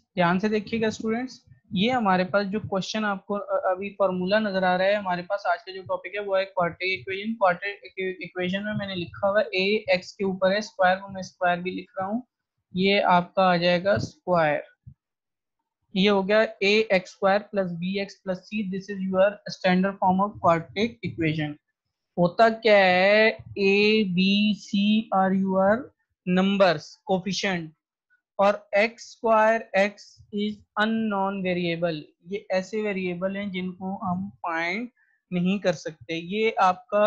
ध्यान से देखिएगा स्टूडेंट्स, ये हमारे पास जो क्वेश्चन आपको अभी फॉर्मूला नजर आ रहा है, हमारे पास आज का जो टॉपिक है वो है क्वाड्रेटिक इक्वेशन। क्वाड्रेटिक इक्वेशन में मैंने लिखा हुआ है ए एक्स के ऊपर है स्क्वायर, को मैं स्क्वायर भी लिख रहा हूँ। ये आपका आ जाएगा स्क्वायर, ये हो गया a x square plus b x plus c, this is your standard form of quadratic equation. होता क्या है, a b c are your numbers coefficient, और x square x is unknown variable, ये ऐसे वेरिएबल हैं जिनको हम फाइंड नहीं कर सकते। ये आपका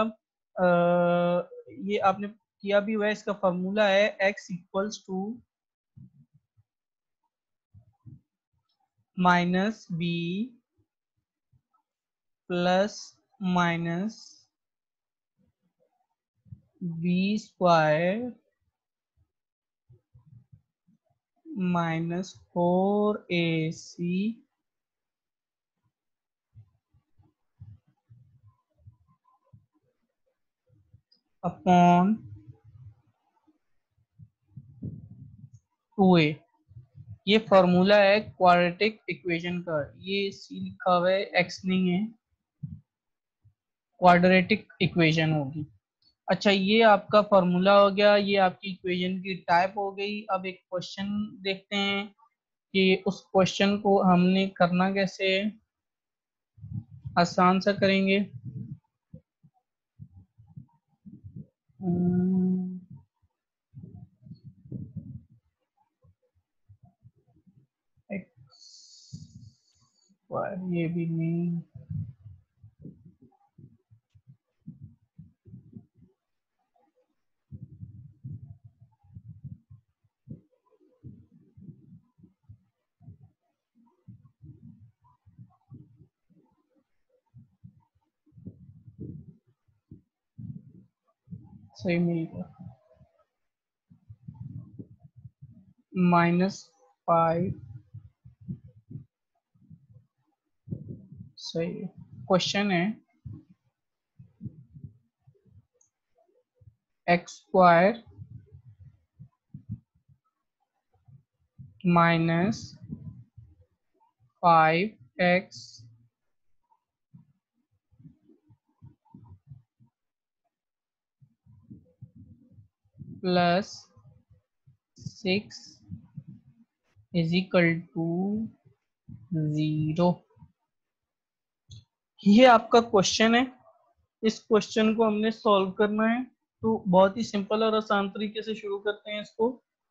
ये आपने किया भी हुआ है, इसका फॉर्मूला है x equals to minus b plus minus b square minus 4ac upon 2a। ये फॉर्मूला है क्वाड्रेटिक इक्वेशन का, ये सी लिखा हुआ है, एक्स नहीं है, क्वाड्रेटिक इक्वेशन होगी। अच्छा, ये आपका फॉर्मूला हो गया, ये आपकी इक्वेशन की टाइप हो गई। अब एक क्वेश्चन देखते हैं कि उस क्वेश्चन को हमने करना कैसे है, आसान सा करेंगे। ये भी नहीं, सही मिल गया। -5, सही है। क्वेश्चन है x square minus 5x plus 6 is equal to 0। ये आपका क्वेश्चन है, इस क्वेश्चन को हमने सॉल्व करना है। तो बहुत ही सिंपल और आसान तरीके से शुरू करते हैं इसको।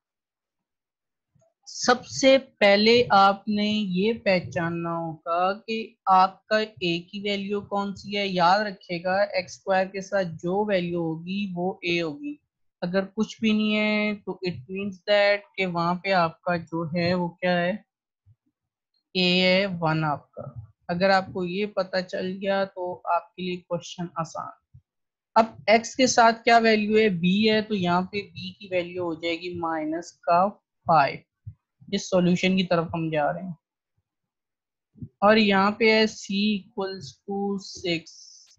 सबसे पहले आपने ये पहचानना होगा कि आपका ए की वैल्यू कौन सी है। याद रखिएगा, एक्स स्क्वायर के साथ जो वैल्यू होगी वो ए होगी। अगर कुछ भी नहीं है तो इट मीन्स दैट कि वहां पे आपका जो है वो क्या है, ए है 1 आपका। अगर आपको ये पता चल गया तो आपके लिए क्वेश्चन आसान। अब x के साथ क्या वैल्यू है, b है, तो यहाँ पे b की वैल्यू हो जाएगी -5। इस सॉल्यूशन की तरफ हम जा रहे हैं, और यहाँ पे है c इक्वल्स टू 6।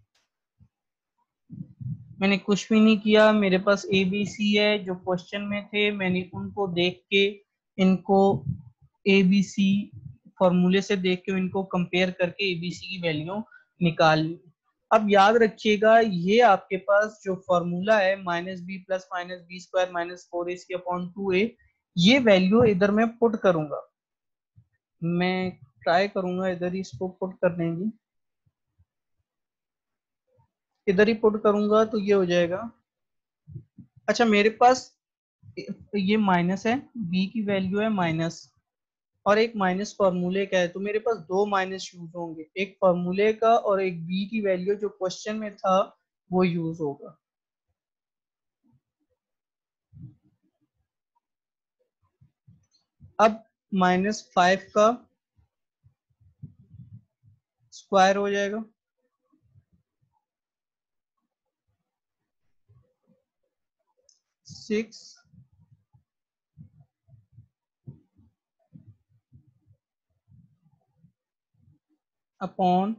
मैंने कुछ भी नहीं किया, मेरे पास ए बी सी है जो क्वेश्चन में थे, मैंने उनको देख के इनको ए बी सी फॉर्मूले से देख के इनको कंपेयर करके ए बी सी की वैल्यू निकाल ली। अब याद रखिएगा, ये आपके पास जो फॉर्मूला है -b plus -b square -4ac upon 2a, ये वैल्यू इधर मैं पुट करूंगा, मैं ट्राई करूंगा इधर ही इसको पुट करने की। इधर ही पुट करूंगा तो ये हो जाएगा। अच्छा, मेरे पास ये माइनस है, बी की वैल्यू है माइनस, और एक माइनस फॉर्मूले का है, तो मेरे पास दो माइनस यूज होंगे, एक फॉर्मूले का और एक बी की वैल्यू जो क्वेश्चन में था वो यूज होगा। अब -5 का स्क्वायर हो जाएगा, 6 अपॉन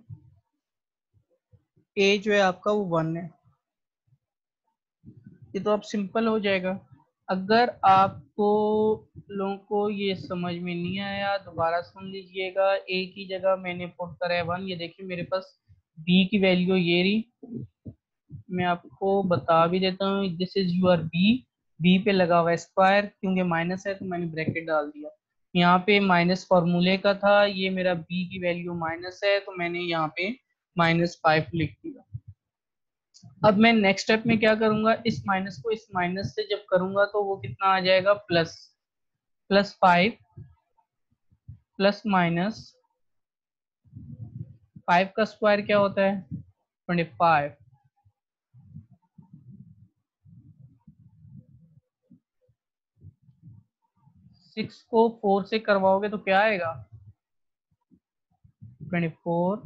ए जो है आपका वो 1 है। ये तो अब सिंपल हो जाएगा। अगर आपको लोगों को ये समझ में नहीं आया दोबारा सुन लीजिएगा। ए की जगह मैंने पुट करा है 1। ये देखिए मेरे पास बी की वैल्यू ये रही। मैं आपको बता भी देता हूँ, this is your B. B पे लगा हुआ है स्क्वायर, क्योंकि माइनस है तो मैंने ब्रैकेट डाल दिया। यहाँ पे माइनस फॉर्मूले का था, ये मेरा बी की वैल्यू माइनस है तो मैंने यहाँ पे -5 लिख दिया। अब मैं नेक्स्ट स्टेप में क्या करूंगा, इस माइनस को इस माइनस से जब करूंगा तो वो कितना आ जाएगा, +5 प्लस -5 का स्क्वायर क्या होता है 25। 6 को 4 से करवाओगे तो क्या आएगा 24।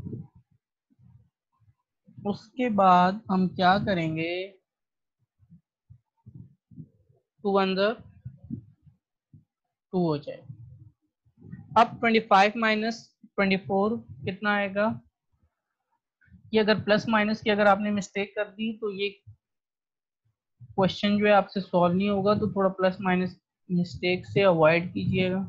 उसके बाद हम क्या करेंगे, 2 अंदर 2 हो जाए। अब 25 माइनस 24 कितना आएगा। ये अगर प्लस माइनस की अगर आपने मिस्टेक कर दी तो ये क्वेश्चन जो है आपसे सॉल्व नहीं होगा, तो थोड़ा प्लस माइनस मिस्टेक से अवॉइड कीजिएगा।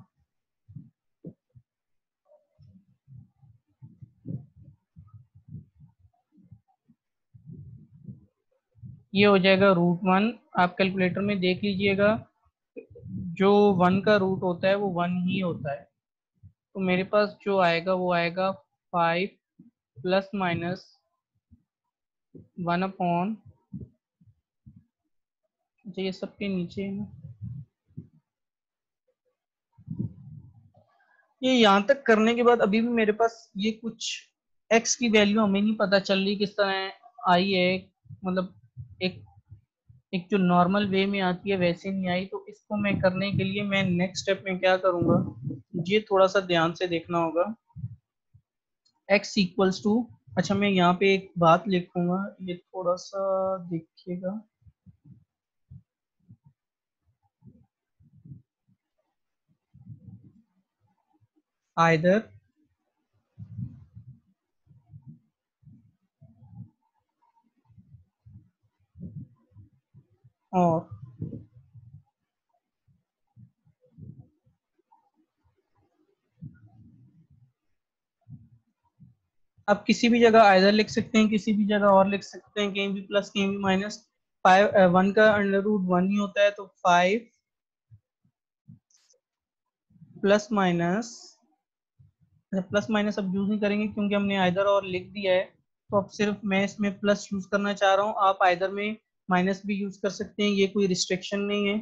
ये हो जाएगा √1। आप कैलकुलेटर में देख लीजिएगा, जो 1 का रूट होता है वो 1 ही होता है। तो मेरे पास जो आएगा वो आएगा 5 प्लस माइनस 1 अपॉन, ये सबके नीचे है ना। ये यहाँ तक करने के बाद अभी भी मेरे पास ये कुछ x की वैल्यू हमें नहीं पता चल रही किस तरह आई है, मतलब एक एक जो नॉर्मल वे में आती है वैसे नहीं आई। तो इसको मैं करने के लिए मैं नेक्स्ट स्टेप में क्या करूंगा, ये थोड़ा सा ध्यान से देखना होगा। x इक्वल्स टू, अच्छा मैं यहाँ पे एक बात लिखूंगा, ये थोड़ा सा देखिएगा। आइदर और, आप किसी भी जगह आइदर लिख सकते हैं, किसी भी जगह और लिख सकते हैं, कहीं भी प्लस कहीं भी माइनस। 1 का √1 ही होता है, तो 5 प्लस माइनस, प्लस माइनस अब यूज नहीं करेंगे क्योंकि हमने आइदर और लिख दिया है। तो अब सिर्फ मैं इसमें प्लस यूज करना चाह रहा हूँ, आप आइदर में माइनस भी यूज कर सकते हैं, ये कोई रिस्ट्रिक्शन नहीं है।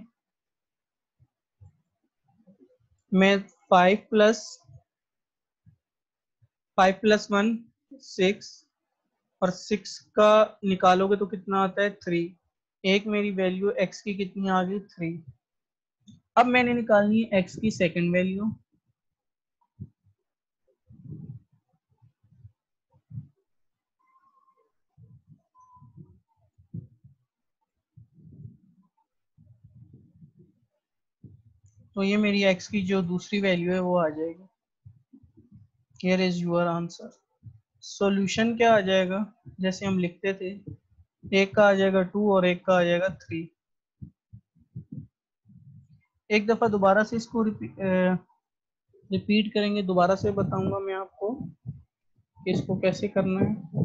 मैं 5 प्लस 1 6, और 6 का निकालोगे तो कितना आता है 3। एक मेरी वैल्यू x की कितनी आ गई 3। अब मैंने निकालनी है x की सेकंड वैल्यू। तो ये मेरी x की जो दूसरी वैल्यू है वो आ जाएगी। Here is your answer. Solution क्या आ जाएगा, जैसे हम लिखते थे, एक का आ जाएगा 2 और एक का आ जाएगा 3। एक दफा दोबारा से इसको रिपीट करेंगे, दोबारा से बताऊंगा मैं आपको कि इसको कैसे करना है।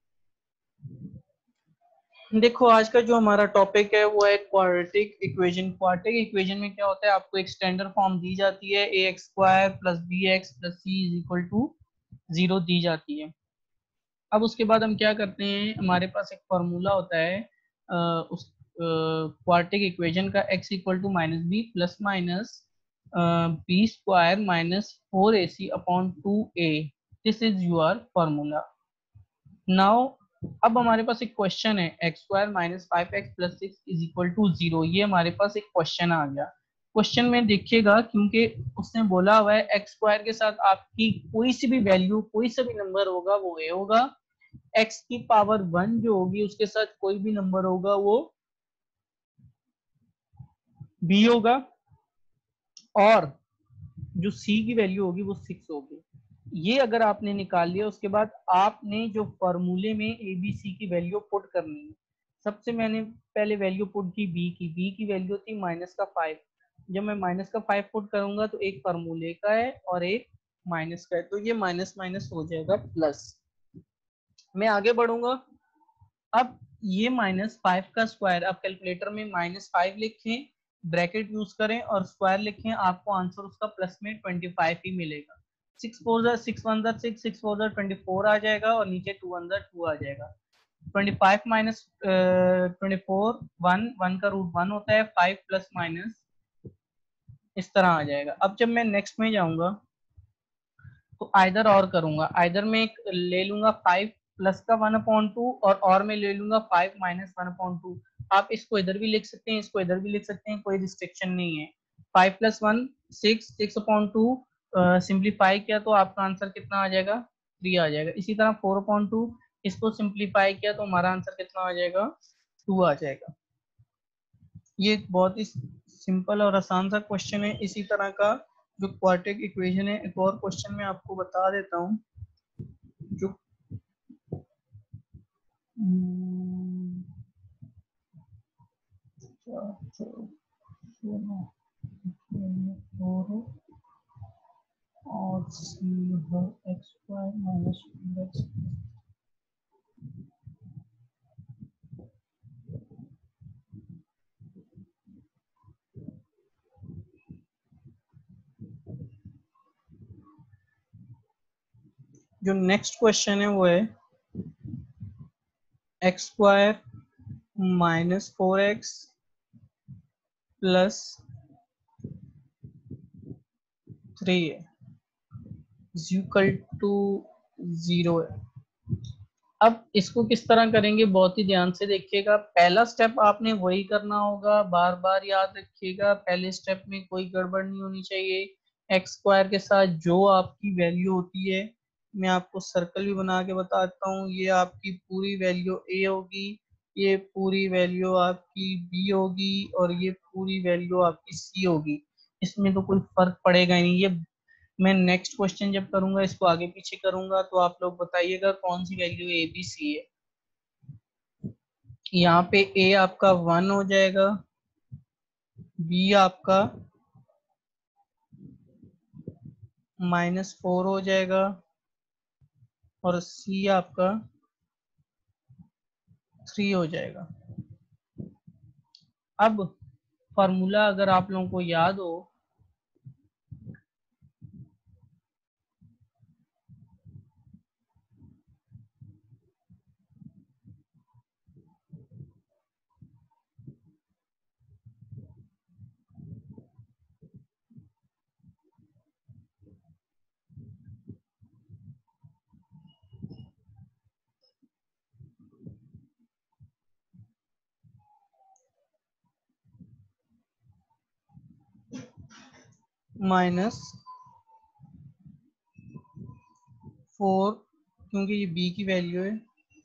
देखो आज का जो हमारा टॉपिक है वो है क्वाड्रेटिक इक्वेशन। क्वाड्रेटिक इक्वेशन में क्या होता है, आपको एक स्टैंडर्ड फॉर्म दी जाती है, ax² plus bx plus c is equal to 0 दी जाती है। अब उसके बाद हम क्या करते हैं, हमारे पास एक फार्मूला होता है उस क्वाड्रेटिक इक्वेशन का, x equal to -b plus minus b² minus 4ac upon 2a। This is your formula. Now अब हमारे पास एक क्वेश्चन है, x² minus 5x plus 6 is equal to 0। ये हमारे पास एक क्वेश्चन आ गया। क्वेश्चन में देखिएगा, क्योंकि उसने बोला हुआ है x² के साथ आपकी कोई सी भी वैल्यू, कोई सा भी नंबर होगा वो a होगा, x की पावर 1 जो होगी उसके साथ कोई भी नंबर होगा वो b होगा, और जो c की वैल्यू होगी वो 6 होगी। ये अगर आपने निकाल लिया, उसके बाद आपने जो फॉर्मूले में ए बी सी की वैल्यू पुट करनी है, सबसे मैंने पहले वैल्यू पुट की बी की वैल्यू थी माइनस का 5। जब मैं माइनस का 5 पुट करूंगा तो एक फॉर्मूले का है और एक माइनस का है, तो ये माइनस माइनस हो जाएगा प्लस। मैं आगे बढ़ूंगा। अब ये -5 का स्क्वायर, आप कैलकुलेटर में -5 लिखें, ब्रैकेट यूज करें और स्क्वायर लिखें, आपको आंसर उसका प्लस में 25 ही मिलेगा। 6 4 जा 6 1 जा 6, 6 4 जा 24 आ जाएगा और नीचे 2 1 जा 2 आ जाएगा। 25 माइनस 24, 1 का रूट 1 होता है, 5 प्लस माइनस इस तरह आ जाएगा। अब जब मैं नेक्स्ट में जाऊंगा तो आइदर और करूंगा, आइदर में एक ले लूंगा 5 प्लस का 1/2 और में ले लूंगा 5 माइनस 1/2। आप इसको इधर भी लिख सकते हैं, इसको इधर भी लिख सकते हैं, कोई रिस्ट्रिक्शन नहीं है। 5 प्लस 1 6, 6/2 सिंप्लीफाई किया तो आपका आंसर कितना आ जाएगा, 3 आ जाएगा। इसी तरह 4/2 इसको सिंप्लीफाई किया तो हमारा आंसर कितना आ जाएगा, 2 आ जाएगा। ये बहुत ही सिंपल और आसान सा क्वेश्चन है। इसी तरह का जो क्वाड्रेटिक इक्वेशन है, एक और क्वेश्चन मैं आपको बता देता हूँ जो और सी है एक्स वाई माइनस एक्स। जो नेक्स्ट क्वेश्चन है वो है x square minus 4x plus 3 है इक्वल टू 0 है। अब इसको किस तरह करेंगे, बहुत ही ध्यान से देखिएगा। पहला स्टेप आपने वही करना होगा, बार बार याद रखिएगा, पहले स्टेप में कोई गड़बड़ नहीं होनी चाहिए। एक्स स्क्वायर के साथ जो आपकी वैल्यू होती है, मैं आपको सर्कल भी बना के बताता हूँ, ये आपकी पूरी वैल्यू ए होगी, ये पूरी वैल्यू आपकी बी होगी और ये पूरी वैल्यू आपकी सी होगी। इसमें तो कोई फर्क पड़ेगा ही नहीं। ये मैं नेक्स्ट क्वेश्चन जब करूंगा इसको आगे पीछे करूंगा तो आप लोग बताइएगा कौन सी वैल्यू ए बी सी है। यहाँ पे ए आपका 1 हो जाएगा, बी आपका -4 हो जाएगा और सी आपका 3 हो जाएगा। अब फॉर्मूला अगर आप लोगों को याद हो, -4 क्योंकि ये बी की वैल्यू है,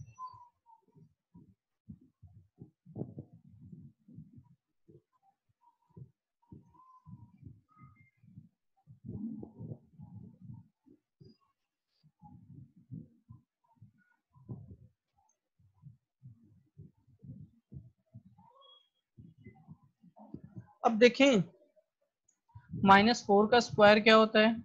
अब देखें -4 का स्क्वायर क्या होता है,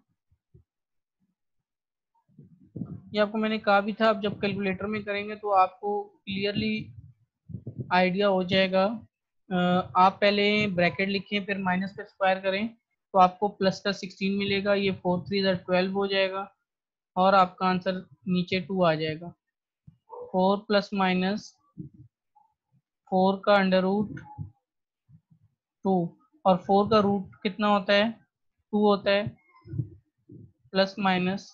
ये आपको मैंने कहा भी था। अब जब कैलकुलेटर में करेंगे तो आपको क्लियरली आइडिया हो जाएगा। आप पहले ब्रैकेट लिखें फिर माइनस का स्क्वायर करें तो आपको प्लस का 16 मिलेगा, ये 4 3 12 हो जाएगा और आपका आंसर नीचे 2 आ जाएगा। 4 प्लस माइनस 4 का अंडर रूट 2 और 4 का रूट कितना होता है, 2 होता है, प्लस माइनस।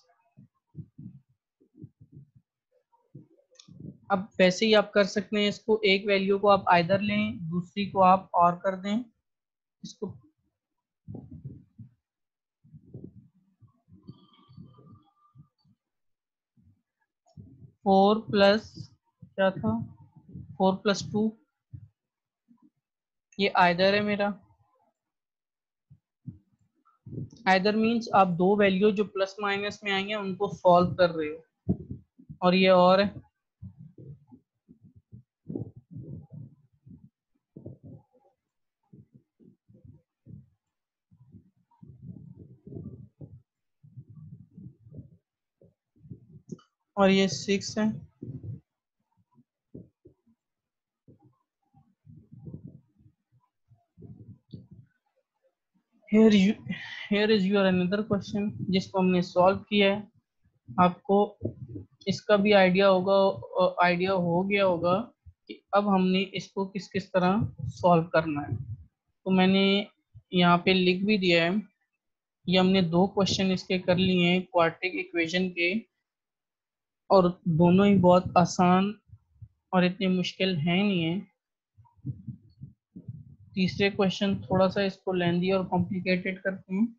अब वैसे ही आप कर सकते हैं इसको, एक वैल्यू को आप आइदर लें, दूसरी को आप और कर दें। इसको 4 प्लस क्या था, 4 प्लस 2, ये आइदर है मेरा। आइदर मीन्स आप दो वैल्यू जो प्लस माइनस में आएंगे उनको सॉल्व कर रहे हो, और ये और है और ये 6 है। here you here is your another question जिसको हमने सॉल्व किया है। आपको इसका भी आइडिया हो गया होगा कि अब हमने इसको किस किस तरह सॉल्व करना है। तो मैंने यहाँ पे लिख भी दिया है। ये हमने दो क्वेश्चन इसके कर लिए हैं क्वाड्रेटिक इक्वेशन के, और दोनों ही बहुत आसान और इतने मुश्किल है नहीं है। तीसरे क्वेश्चन थोड़ा सा इसको लेंदी और कॉम्प्लिकेटेड करते हैं।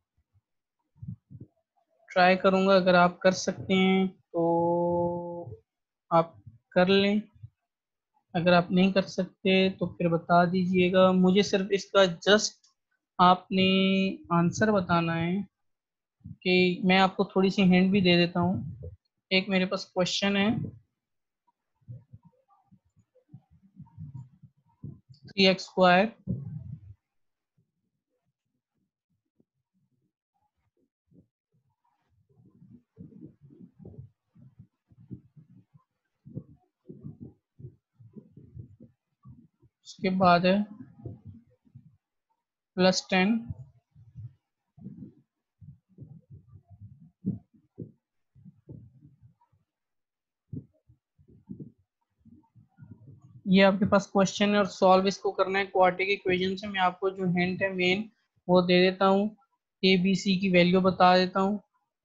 ट्राई करूंगा, अगर आप कर सकते हैं तो आप कर लें, अगर आप नहीं कर सकते तो फिर बता दीजिएगा मुझे। सिर्फ इसका जस्ट आपने आंसर बताना है। कि मैं आपको थोड़ी सी हिंट भी दे देता हूँ। एक मेरे पास क्वेश्चन है 3x², उसके बाद है +10, ये आपके पास क्वेश्चन है और सॉल्व इसको करना है क्वाड्रेटिक इक्वेशन से। मैं आपको जो हिंट है मेन वो दे देता हूँ, ए बी सी की वैल्यू बता देता हूँ।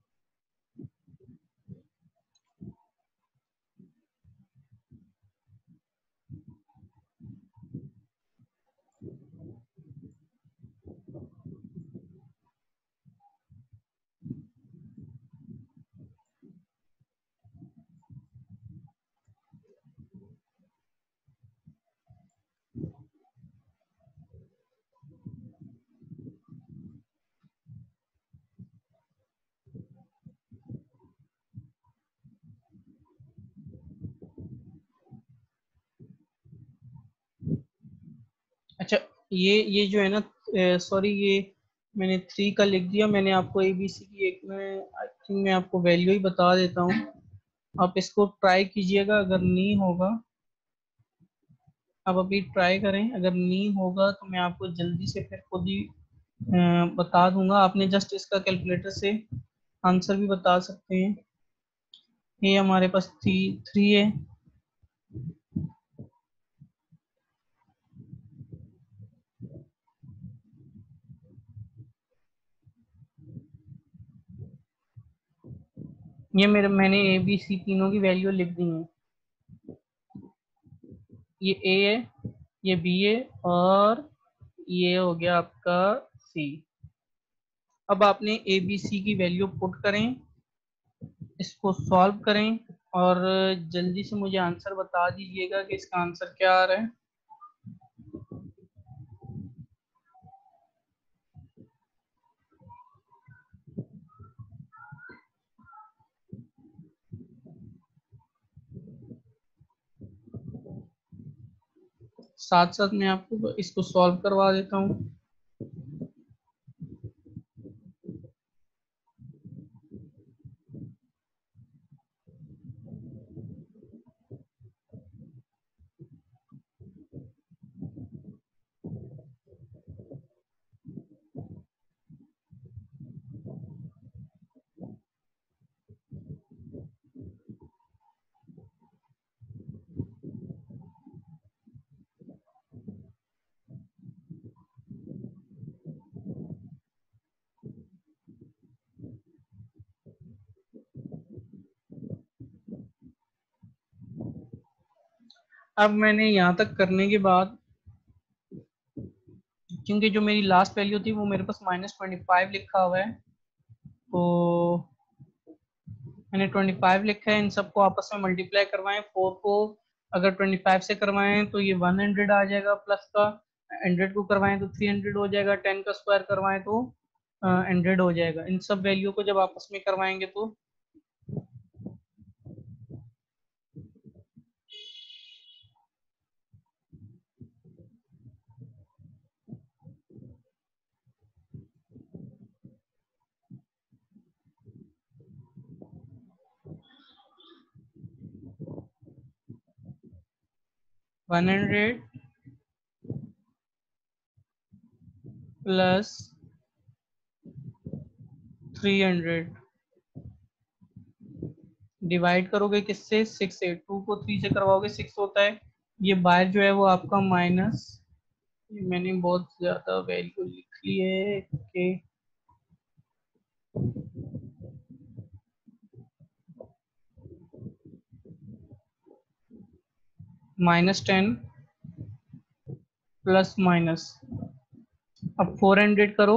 अच्छा, ये जो है ना, सॉरी, ये मैंने 3 का लिख दिया। मैंने आपको एबीसी की एक में आई थिंक मैं आपको वैल्यू ही बता देता हूँ। आप इसको ट्राई कीजिएगा, अगर नहीं होगा आप अभी ट्राई करें, अगर नहीं होगा तो मैं आपको जल्दी से फिर खुद ही बता दूंगा। आपने जस्ट इसका कैलकुलेटर से आंसर भी बता सकते हैं। ये हमारे पास 3 है। ये मैंने ए बी सी तीनों की वैल्यू लिख दी है। ये ए है, ये बी है, और ये हो गया आपका सी। अब आपने ए बी सी की वैल्यू पुट करें, इसको सॉल्व करें, और जल्दी से मुझे आंसर बता दीजिएगा कि इसका आंसर क्या आ रहा है। साथ साथ मैं आपको इसको सॉल्व करवा देता हूँ। अब मैंने यहाँ तक करने के बाद, क्योंकि जो मेरी लास्ट वैल्यू थी वो मेरे पास -25 लिखा हुआ है, तो मैंने 25 लिखा है। इन सबको आपस में मल्टीप्लाई करवाएं, 4 को अगर 25 से करवाएं तो ये 100 आ जाएगा प्लस का, 100 को करवाएं तो 300 हो जाएगा, 10 का स्क्वायर करवाएं तो 100 हो जाएगा। इन सब वैल्यू को जब आपस में करवाएंगे तो 100 प्लस 300 डिवाइड करोगे किससे, 6 से। 2 को 3 से करवाओगे 6 होता है। ये बाहर जो है वो आपका माइनस, मैंने बहुत ज्यादा वैल्यू लिख ली है कि -10 प्लस माइनस। अब 400 करो,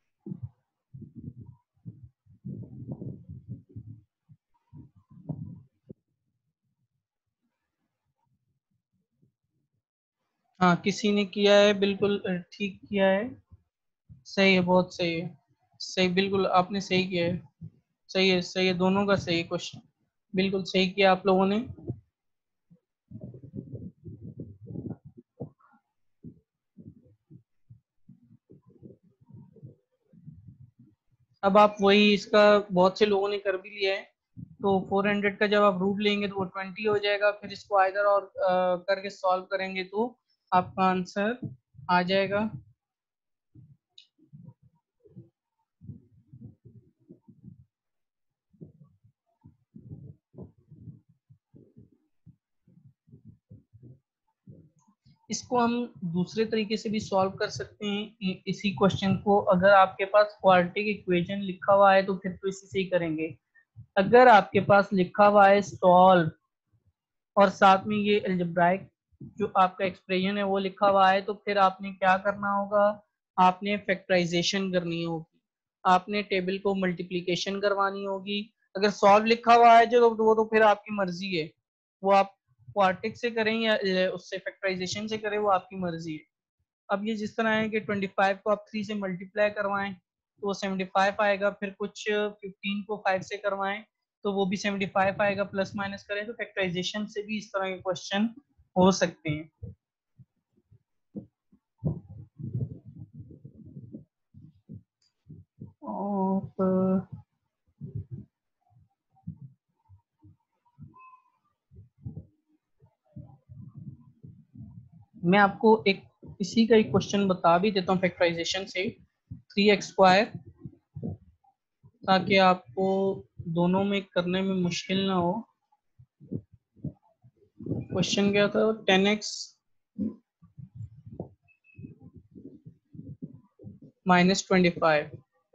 हाँ किसी ने किया है, बिल्कुल ठीक किया है, सही है, बहुत सही है, सही, बिल्कुल आपने सही किया है, सही है, सही है, दोनों का सही क्वेश्चन, बिल्कुल सही किया आप लोगों ने। अब आप वही, इसका बहुत से लोगों ने कर भी लिया है, तो 400 का जब आप रूट लेंगे तो वो 20 हो जाएगा, फिर इसको आइदर और करके सॉल्व करेंगे तो आपका आंसर आ जाएगा। इसको हम दूसरे तरीके से भी सॉल्व कर सकते हैं, इसी क्वेश्चन को, अगर आपके पास क्वाड्रेटिक इक्वेशन लिखा हुआ है तो फिर तो इसी से ही करेंगे। अगर आपके पास लिखा हुआ है सॉल्व और साथ में ये अलजेब्राइक जो आपका एक्सप्रेशन है वो लिखा हुआ है, तो फिर आपने क्या करना होगा, आपने फैक्टराइजेशन करनी होगी, आपने टेबल को मल्टीप्लिकेशन करवानी होगी। अगर सॉल्व लिखा हुआ है जो, तो वो तो फिर आपकी मर्जी है, वो आप क्वाड्रेटिक से करें या उससे फैक्टराइजेशन से करें, वो आपकी मर्जी है। अब ये जिस तरह है कि 25 को आप 3 से मल्टीप्लाई करवाएं तो वो 75 आएगा, फिर कुछ 15 को 5 से करवाएं तो वो भी 75 आएगा, प्लस माइनस करें तो फैक्टराइजेशन से भी इस तरह के क्वेश्चन हो सकते हैं। और मैं आपको एक इसी का एक क्वेश्चन बता भी देता हूँ फैक्टराइजेशन से, 3x² ताकि आपको दोनों में करने में मुश्किल ना हो। क्वेश्चन क्या था, 10x माइनस 25।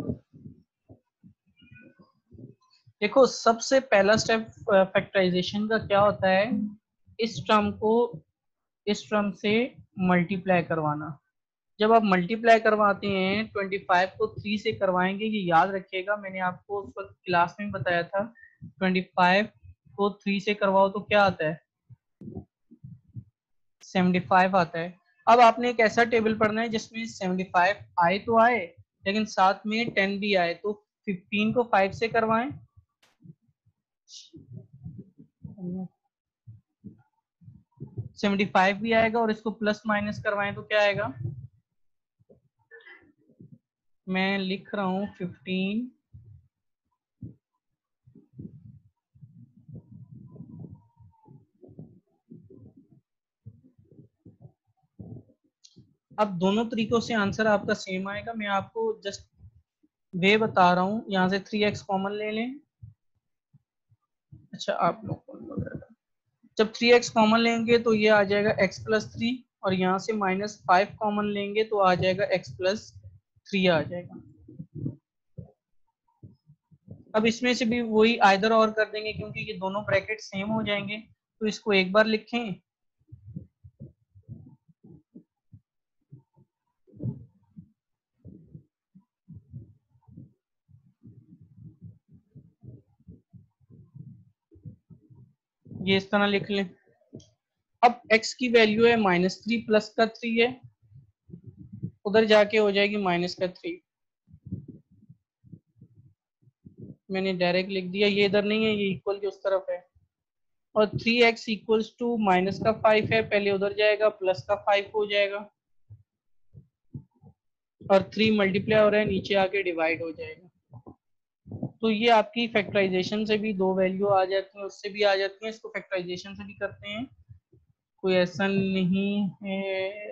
देखो सबसे पहला स्टेप फैक्टराइजेशन का क्या होता है, इस टर्म को इस टर्म से मल्टीप्लाई करवाना। जब आप मल्टीप्लाई करवाते हैं 25 को 3 से करवाएंगे, ये याद रखिएगा, मैंने आपको उस वक्त क्लास में बताया था, 25 को 3 से करवाओ तो क्या आता है, 75 आता है। अब आपने एक ऐसा टेबल पढ़ना है जिसमें 75 आए तो आए, लेकिन साथ में 10 भी आए, तो 15 को 5 से करवाएं, 75 भी आएगा, और इसको प्लस माइनस करवाएं तो क्या आएगा, मैं लिख रहा हूँ 15 अब दोनों तरीकों से आंसर आपका सेम आएगा, मैं आपको जस्ट वे बता रहा हूँ। यहाँ से 3x कॉमन ले लें, अच्छा आप लोग जब 3x कॉमन लेंगे तो ये आ जाएगा x+3, और यहाँ से -5 कॉमन लेंगे तो आ जाएगा x+3 आ जाएगा। अब इसमें से भी वही आइदर और कर देंगे, क्योंकि ये दोनों ब्रैकेट सेम हो जाएंगे, तो इसको एक बार लिखें, ये इस तरह लिख लें। अब x की वैल्यू है -3 प्लस का 3 है, उधर जाके हो जाएगी -3, मैंने डायरेक्ट लिख दिया, ये इधर नहीं है, ये इक्वल की उस तरफ है। और 3x इक्वल्स टू -5 है, पहले उधर जाएगा, प्लस का 5 हो जाएगा, और 3 मल्टीप्लाई हो रहा है, नीचे आके डिवाइड हो जाएगा। तो ये आपकी फैक्टराइजेशन से भी दो वैल्यू आ जाती है, उससे भी आ जाती है, इसको फैक्टराइजेशन से भी करते हैं। कोई ऐसा नहीं है।